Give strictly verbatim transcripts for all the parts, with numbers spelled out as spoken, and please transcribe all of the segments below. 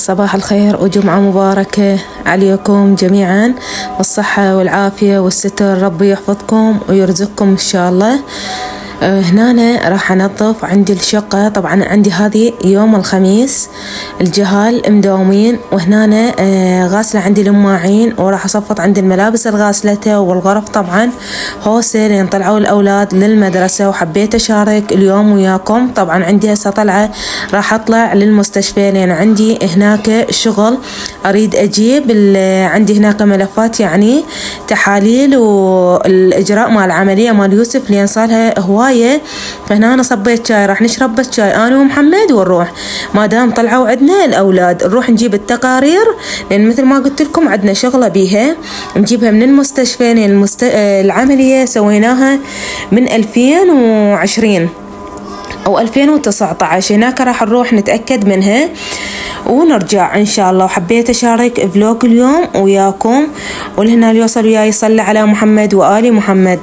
صباح الخير وجمعة مباركة عليكم جميعا، والصحة والعافية والستر، ربي يحفظكم ويرزقكم إن شاء الله. هنا راح أنظف عندي الشقة. طبعا عندي هذه يوم الخميس، الجهال مداومين، وهنا غاسلة عندي المواعين، وراح أصفط عندي الملابس الغاسلته والغرف طبعا هوسة لين طلعوا الأولاد للمدرسة. وحبيت أشارك اليوم وياكم. طبعا عندي هسه طلعة راح أطلع للمستشفى لين عندي هناك شغل أريد أجيب. عندي هناك ملفات يعني تحاليل والإجراء مال العملية مال يوسف لين صارها هواية. فهنا أنا صبيت شاي، راح نشرب بس شاي أنا ومحمد ونروح. ما دام طلعوا عندنا الأولاد نروح نجيب التقارير، لأن مثل ما قلت لكم عندنا شغلة بيها نجيبها من المستشفى. لأن المست... العملية سويناها من ألفين وعشرين أو ألفين وتسعة عشر. هناك راح نروح نتأكد منها ونرجع إن شاء الله. وحبيت أشارك فلوج اليوم وياكم، والهنا اللي يوصل وياي يصلي على محمد وآل محمد.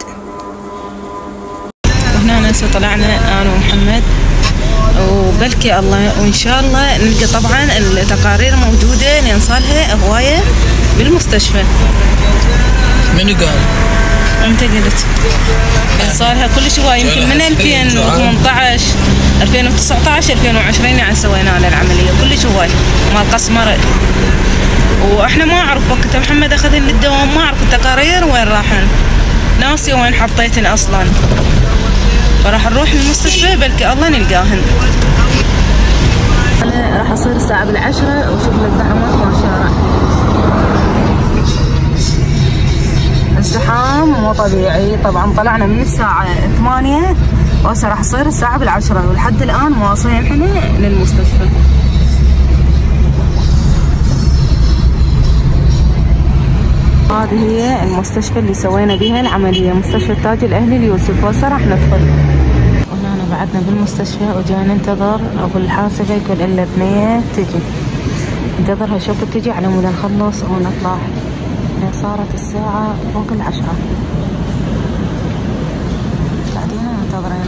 وهنا هسه طلعنا أنا ومحمد وبلكي الله، وإن شاء الله نلقى طبعا التقارير موجودة لين صارها هواية بالمستشفى. منو قال؟ أنت قلت صارها كل هواية، يمكن من ألفين وثمانية عشر ألفين وتسعة عشر ألفين وعشرين يعني سوينا لها العملية كل هواية مال قسمرة. وإحنا ما أعرف وقتها محمد أخذن للدوام، ما أعرف التقارير وين راحن، ناسي وين حطيتن أصلا. فراح نروح للمستشفى بلكي الله نلقاهن. أنا راح أصير الساعة بالعشرة وشوف الزحمات ما شارع. الزحام مو طبيعي. طبعا طلعنا من الساعة ثمانية وهسه راح تصير الساعة بالعشرة، ولحد الآن مواصلين احنا للمستشفى. هذه هي المستشفى اللي سوينا بها العملية، مستشفى التاج الأهلي ليوسف. وهسه راح ندخل. وهنا بعدنا بالمستشفى وجاي ننتظر أبو الحاسبة يقول إلا بنية تجي، ننتظرها شوف تجي على مود نخلص ونطلع. صارت الساعة فوق العشرة، بعدين منتظرين.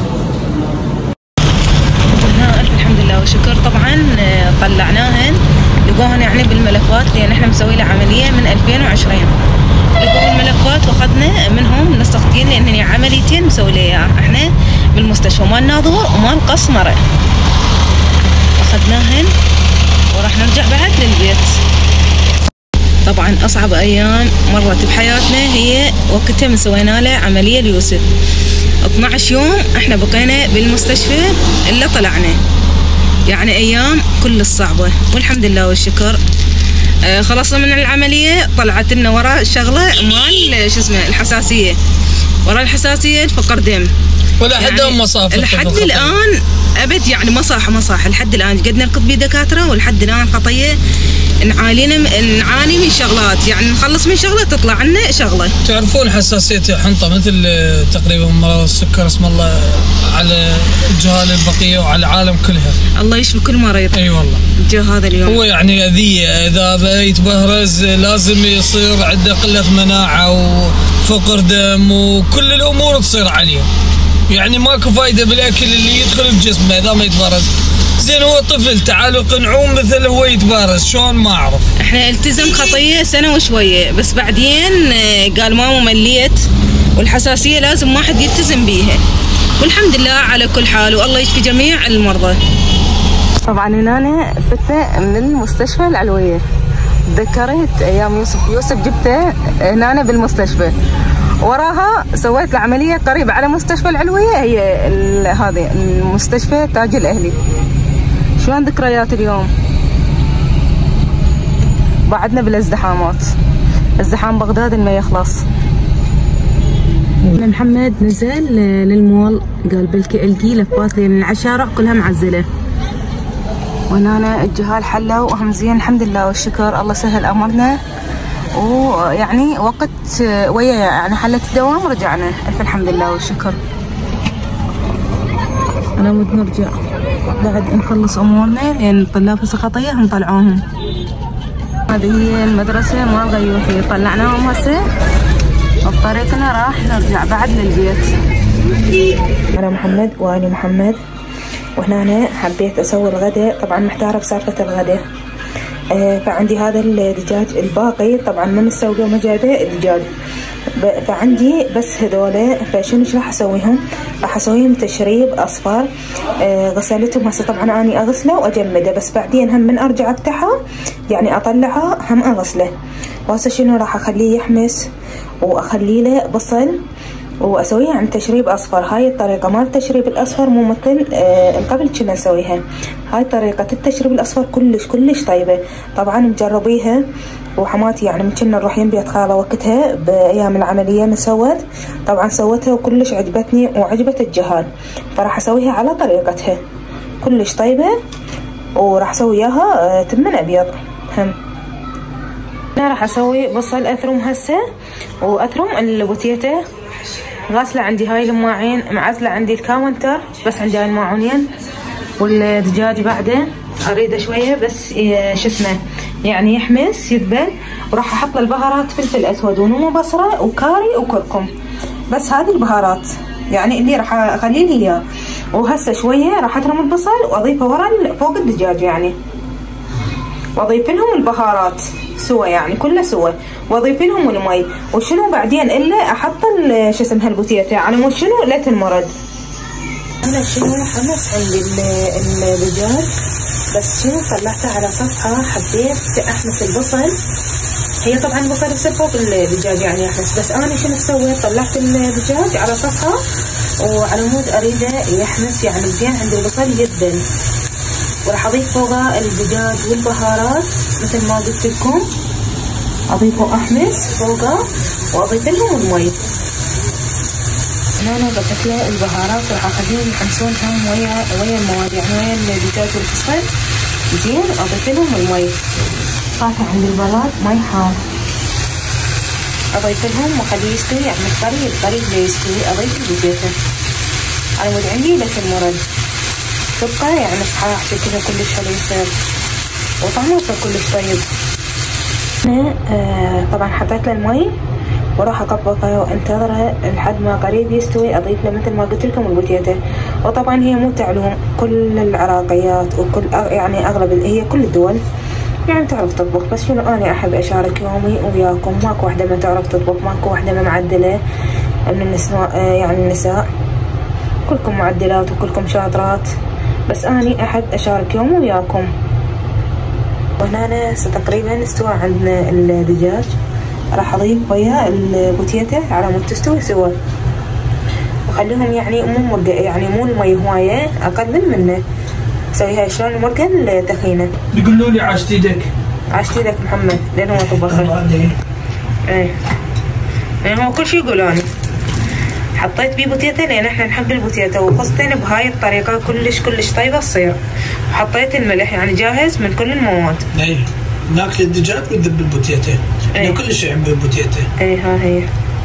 هنا ألف الحمد لله والشكر. طبعا طلعناهن لقوهن يعني بالملفات، لأن احنا مسوي لها عملية من ألفين وعشرين. لقوا الملفات واخذنا منهم نسختين، لأن عمليتين مسوي لها احنا بالمستشفى مال ناظور ومال قسمرة. اخذناهن وراح نرجع بعد للبيت. طبعا أصعب أيام مرت بحياتنا هي وقتها من سوينا له عملية ليوسف. اثني عشر يوم احنا بقينا بالمستشفى إلا طلعنا، يعني أيام كل الصعبة. والحمد لله والشكر آه خلصنا من العملية. طلعت لنا ورا شغلة مال شو اسمه الحساسية، ورا الحساسية الفقر دم. ولا حد يعني مصاف لحد الآن أبد يعني مصاح مصاح لحد الآن قد نركض بيه دكاترة، ولحد الآن خطية نعانينا نعاني من شغلات، يعني نخلص من شغله تطلع عنا شغله. تعرفون حساسيه الحنطه مثل تقريبا مرض السكر اسم الله على الجهال البقيه وعلى العالم كلها. الله يشفي كل مريض. اي أيوة والله. جو هذا اليوم هو يعني اذيه، اذا يتبهرز لازم يصير عنده قله مناعه وفقر دم وكل الامور تصير عليه. يعني ماكو فايده بالاكل اللي يدخل بجسمه اذا ما يتبرز. زين هو طفل تعالوا قنعوه مثل هو يتبارز شلون ما اعرف. احنا التزم خطيه سنه وشويه، بس بعدين قال ماما مليت والحساسيه لازم واحد يلتزم بيها. والحمد لله على كل حال، والله يشفي جميع المرضى. طبعا هنا فتنا من المستشفى العلويه. تذكرت ايام يوسف يوسف جبته هنا بالمستشفى، وراها سويت العمليه قريب على مستشفى العلويه، هي هذه المستشفى التاج الاهلي. شلون ذكريات اليوم؟ بعدنا بالازدحامات، ازدحام بغداد ما يخلص. محمد نزل للمول قال بلكي القي لفات لين العشارة كلها معزله. وهنا الجهال حلوا وهم زين الحمد لله والشكر، الله سهل امرنا. ويعني وقت ويا يعني حلت الدوام رجعنا، الف الحمد لله والشكر. انا ود نرجع بعد نخلص امورنا، لان الطلاب هسه خطيه نطلعوهم. هذه هي المدرسه مال غيوثي، طلعناهم هسه بطريقنا راح نرجع بعد للبيت. انا محمد واني محمد، وهنا حبيت اسوي الغداء. طبعا محتاره بسالفه الغداء، آه فعندي هذا الدجاج الباقي طبعا ما مستوي وما جايبه الدجاج، فعندي بس هذولا. فشنو ايش راح اسويهم؟ راح اسويهم تشريب اصفر. آه غسلتهم هسه طبعا اني اغسله واجمده، بس بعدين هم من ارجع افتحها يعني اطلعها هم اغسله. وهسه شنو راح اخليه يحمس واخلي له بصل واسويها عن تشريب اصفر. هاي الطريقه مال التشريب الاصفر مو مثل آه قبل كنا نسويها. هاي طريقه التشريب الاصفر كلش كلش طيبه، طبعا مجربيها. وحماتي يعني من كنا نروح يم بيت خاله وقتها بايام العمليه ما سوت، طبعا سوتها وكلش عجبتني وعجبت الجهال، فراح اسويها على طريقتها كلش طيبه. وراح اسوي اياها تمن ابيض هم. انا راح اسوي بصل اثرم هسه، واثرم البوتيته غاسله عندي هاي الماعين، معزله عندي الكاونتر بس عندي هاي الماعونين. والدجاج بعده اريده شويه بس شو اسمه يعني يحمس يذبل. وراح احط له البهارات فلفل اسود ونمو بصره وكاري وكركم، بس هذه البهارات يعني اللي راح اخلي لي اياه. وهسه شويه راح اترم البصل واضيفه ورا فوق الدجاج يعني، واضيف لهم البهارات سوا يعني كله سوا، واضيف لهم المي. وشنو بعدين الا احط شو اسمها البوتيته على مود شنو لا تنمرد. انا شنو حمس عندي الدجاج، بس شنو طلعته على صفحه حبيت احمس البصل. هي طبعا البصل يصير فوق الدجاج يعني يحمس، بس انا شنو سويت؟ طلعت الدجاج على صفحه وعلى مود اريده يحمس يعني زين عند البصل جدا. وراح اضيف فوقه الدجاج والبهارات مثل ما قلت لكم، اضيفه احمس فوقه واضيف لهم المي. انا ضفت له البهارات وراح اخليهم يحمسون هم ويا ويا المواد يعني ويا الدجاج والبصل زين. اضيف لهم المي. طافي عند البلاط مي حار، اضيف لهم واخليه يستوي يعني الطري الطري اللي يستوي. اضيف البوتيته على مود عندي لا تنمرد، تبقى يعني صحاح شكلها كلش حلو يصير وطعمه يصير كلش طيب. انا آه طبعا حطيت له المي وراح اطبقه وانتظره لحد ما قريب يستوي. اضيف له مثل ما قلت لكم البوتيته. وطبعا هي مو تعلوم، كل العراقيات وكل يعني اغلب هي كل الدول يعني تعرف تطبخ، بس شنو انا احب اشارك يومي وياكم. ماكو واحده ما تعرف تطبخ، ماكو واحده ما معدله من النساء يعني النساء كلكم معدلات وكلكم شاطرات، بس اني احب اشارك يومي وياكم. وهنا أنا تقريبا استوى عندنا الدجاج. راح اضيف وياه البوتيته على مود تستوي سوا، وخليهم يعني مو مرقه يعني مو المي هوايه، اقلل منه. اسويها شلون المرقه التخينه. يقولوا لي عاشت ايدك. عاشت ايدك محمد لانه ما طبخه. ايه يعني هو كل شيء يقولوني. حطيت بيه بوتيته لان احنا نحب البوتيته، وخصتين بهاي الطريقه كلش كلش طيبه تصير. وحطيت الملح يعني جاهز من كل المواد. اي ناكل الدجاج وتذب البوتيته، احنا كل شيء عند البوتيته. اي ها هي.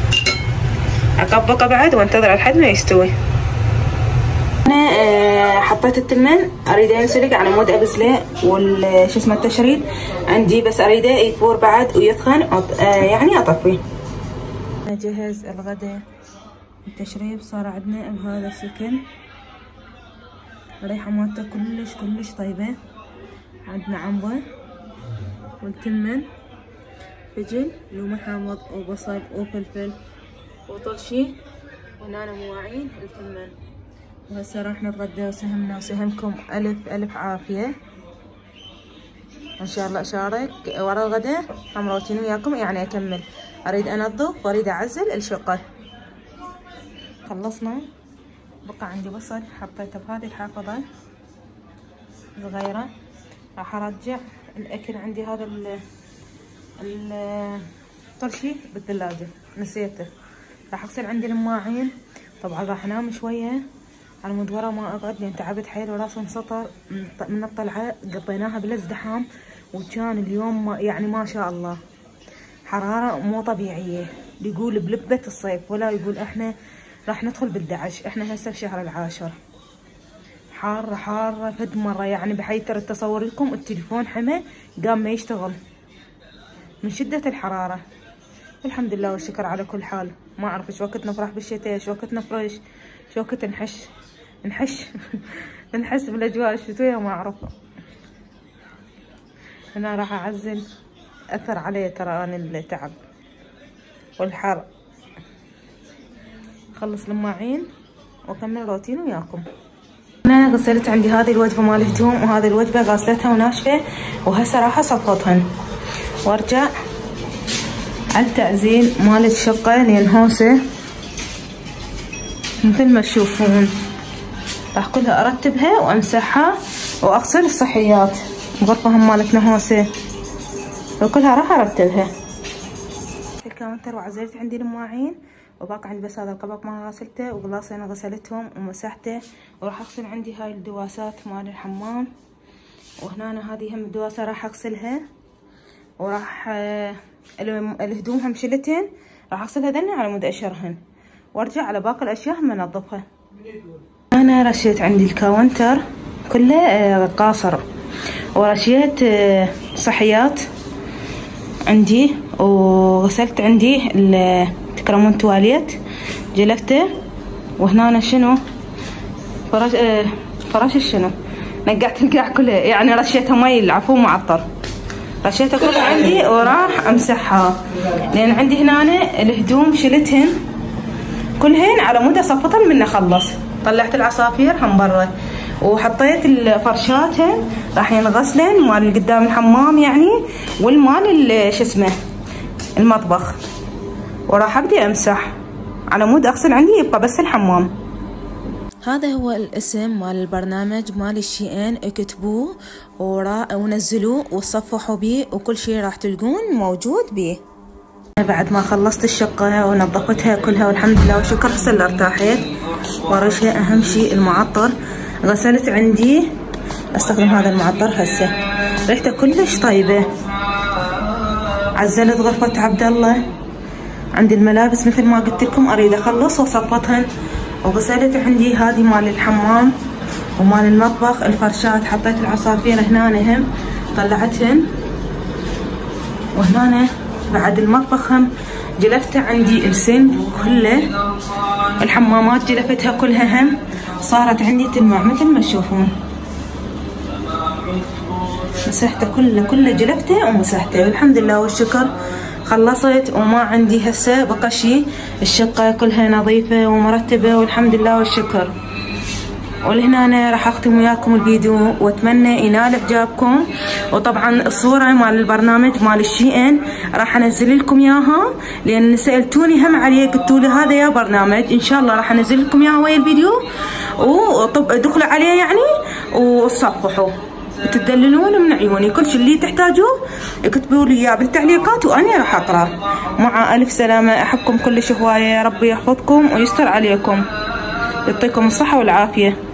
اطبقه بعد وانتظر لحد ما يستوي. انا آه حطيت التمن اريده ينسلق على مود ابزله، وال شو اسمه التشريد عندي بس اريده يفور بعد ويثخن آه يعني اطفيه. نجهز الغداء. التشريب صار عندنا بهذا الشكل، الريحه مالته كلش كلش طيبه. عندنا عنبه والتمن فجل لومه حامض وبصل وفلفل وطرشي ونانا مواعين التمن. وهسه راح نتغدى وسهمنا وسهمكم الف الف عافيه ان شاء الله. اشارك ورا الغداء حمروتين وياكم يعني اكمل. اريد انظف واريد اعزل الشقه. خلصنا. بقى عندي بصل حطيته بهذه الحافظه صغيره. راح ارجع الاكل عندي هذا الطرشي بالثلاجه نسيته. راح اغسل عندي الماعين. طبعا راح انام شويه على مود ورا ما اقعد لان تعبت حيل وراسي انسطر من الطلعه. قضيناها بلا ازدحام، وكان اليوم ما يعني ما شاء الله حراره مو طبيعيه. يقول بلبه الصيف ولا يقول احنا راح ندخل بالدعش. احنا هسه بشهر العاشر، حاره حاره فد مره يعني بحيث ترى تصور لكم التليفون حمى قام ما يشتغل من شده الحراره. الحمد لله والشكر على كل حال. ما اعرف ايش وقت نفرح بالشتاء، ايش وقت نفرش، ايش وقت نحش نحش نحس بالاجواء الشتويه ما اعرف. هنا راح اعزل، اثر علي ترى انا التعب والحر. اخلص الماعين واكمل روتين وياكم. انا غسلت عندي هذه الوجبه مال الهدوم، وهذه الوجبه غاسلتها وناشفه، وهسه راح اصفطهن وارجع على التعزيل مال الشقه لين هوسه مثل ما تشوفون. راح كلها ارتبها وامسحها واغسل الصحيات غرفه هم مالتنا هوسه، وكلها راح ارتبها. الكاونتر وعزلت عندي المواعين، وباقي عندي بس هذا القبق ما غسلته، وغلاصي انا غسلتهم ومسحته. وراح اغسل عندي هاي الدواسات مال الحمام، وهنا هذه هم الدواسه راح اغسلها. وراح آه الهدوم هم شلتهن راح اغسلها ذني على مود اشرهن، وارجع على باقي الاشياء هم انظفها. انا رشيت عندي الكاونتر كله آه قاصر، ورشيت آه صحيات عندي، وغسلت عندي الكرمون تواليت جلفته. وهنا شنو فرش آه فرش شنو نقعت القاع كله، يعني رشيتها مي العفو معطر، رشيتها كلها عندي وراح امسحها. لان عندي هنا الهدوم شلتهن كلهن على مود اصفطهن من اخلص. طلعت العصافير هم برا، وحطيت الفرشات راح ينغسلن مال اللي قدام الحمام يعني، والمال شو اسمه المطبخ. وراح ابدي امسح على مود اغسل عندي يبقى بس الحمام. هذا هو الاسم مال البرنامج مال الشي ان، اكتبوه ونزلوه وصفحوا بيه، وكل شي راح تلقون موجود بيه. بعد ما خلصت الشقة ونظفتها كلها والحمد لله والشكر، هسه ارتاحت. ورشها اهم شي المعطر، غسلت عندي استخدم هذا المعطر هسه، ريحته كلش طيبة. عزلت غرفة عبد الله، عندي الملابس مثل ما قلت لكم اريد اخلص واصفطهن. وغسلت عندي هذه مال الحمام ومال المطبخ الفرشات، حطيت العصافير هنا هم طلعتهن. وهنا بعد المطبخ هم جلفته عندي السن كله، الحمامات جلفتها كلها هم صارت عندي تلمع مثل ما تشوفون. مسحته كله كله جلفته ومسحته والحمد لله والشكر خلصت. وما عندي هسه بقى شي، الشقة كلها نظيفة ومرتبة والحمد لله والشكر. ولهنا أنا راح أختم وياكم الفيديو، وأتمنى ينال إعجابكم. وطبعا الصورة مال البرنامج مال الشي ان راح أنزل لكم إياها، لأن سألتوني هم عليه، قلتوا لي هذا يا برنامج، إن شاء الله راح أنزل لكم إياها ويا الفيديو، وطب ادخلوا عليه يعني وتصفحوا وتدللون من عيوني. كل شيء اللي تحتاجوه اكتبوا لي اياه بالتعليقات وانا راح اقرا. مع الف سلامه، احبكم كلش هوايه، ربي يحفظكم ويستر عليكم، يعطيكم الصحه والعافيه.